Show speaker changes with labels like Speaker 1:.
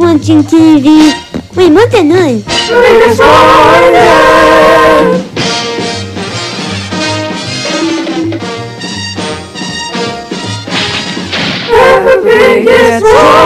Speaker 1: watching TV. Wait, molta noi.
Speaker 2: Biggest wonder. Peppa Pig is